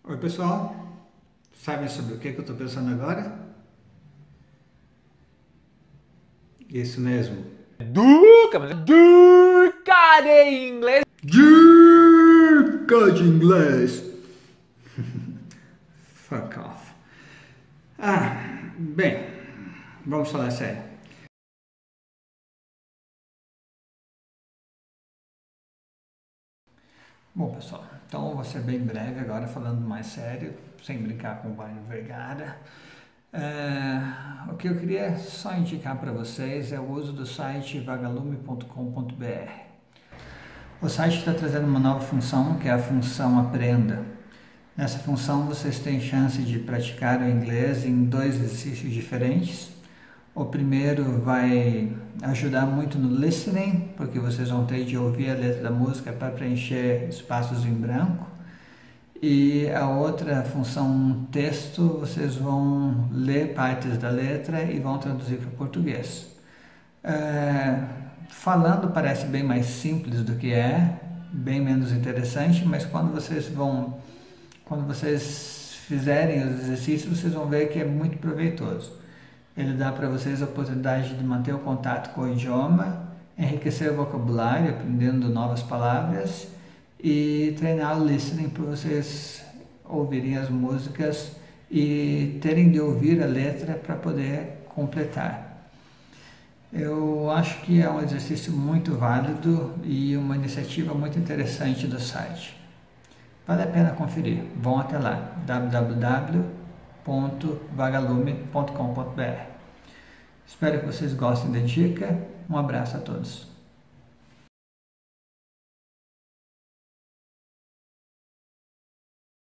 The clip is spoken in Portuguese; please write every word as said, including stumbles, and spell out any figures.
Oi pessoal, sabem sobre o que, que eu estou pensando agora? Isso mesmo. Duca, mas é Duca de inglês. Dica de inglês. Fuck off. Ah, bem, vamos falar sério. Bom pessoal, então vou ser bem breve agora falando mais sério, sem brincar com Wagner Vergara. É, o que eu queria só indicar para vocês é o uso do site vagalume ponto com ponto br. O site está trazendo uma nova função, que é a função Aprenda. Nessa função vocês têm chance de praticar o inglês em dois exercícios diferentes. O primeiro vai ajudar muito no listening, porque vocês vão ter de ouvir a letra da música para preencher espaços em branco. E a outra função texto, vocês vão ler partes da letra e vão traduzir para o português. É, falando parece bem mais simples do que é, bem menos interessante, mas quando vocês vão, quando vocês fizerem os exercícios, vocês vão ver que é muito proveitoso. Ele dá para vocês a oportunidade de manter o contato com o idioma, enriquecer o vocabulário, aprendendo novas palavras e treinar o listening para vocês ouvirem as músicas e terem de ouvir a letra para poder completar. Eu acho que é um exercício muito válido e uma iniciativa muito interessante do site. Vale a pena conferir. Vão até lá, w w w ponto vagalume ponto com ponto br. Espero que vocês gostem da dica. Um abraço a todos.